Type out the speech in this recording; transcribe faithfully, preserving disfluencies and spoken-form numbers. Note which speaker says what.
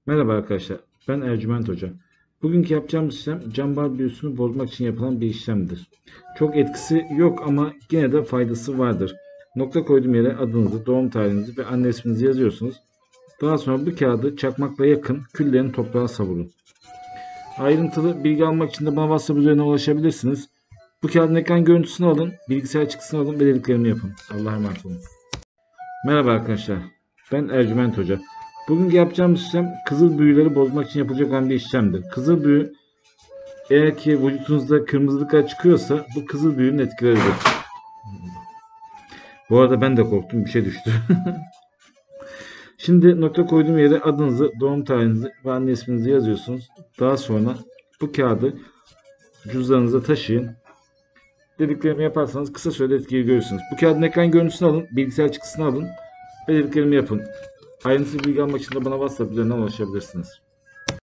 Speaker 1: Merhaba arkadaşlar, ben Ercüment Hoca. Bugünkü yapacağımız işlem cambaz büyüsünü bozmak için yapılan bir işlemdir. Çok etkisi yok ama yine de faydası vardır. Nokta koyduğum yere adınızı, doğum tarihinizi ve anne isminizi yazıyorsunuz. Daha sonra bu kağıdı çakmakla yakın, küllerini toprağa savurun. Ayrıntılı bilgi almak için de bana WhatsApp üzerinden ulaşabilirsiniz. Bu kağıdın ekran görüntüsünü alın, bilgisayar çıktısını alın ve dediklerimi yapın. Allah'a emanet olun. Merhaba arkadaşlar, ben Ercüment Hoca. Bugün yapacağımız işlem kızıl büyüleri bozmak için yapılacak olan bir işlemdir. Kızıl büyü eğer ki vücudunuzda kırmızılıklar çıkıyorsa bu kızıl büyünün etkileridir. Bu arada ben de korktum, bir şey düştü. Şimdi nokta koyduğum yere adınızı, doğum tarihinizi ve anne isminizi yazıyorsunuz. Daha sonra bu kağıdı cüzdanınıza taşıyın. Dediklerimi yaparsanız kısa sürede etkiyi görürsünüz. Bu kağıdın ekran görüntüsünü alın, bilgisayar çıktısını alın ve dediklerimi yapın. Ayrıntılı bilgi almak için de bana WhatsApp üzerinden ulaşabilirsiniz.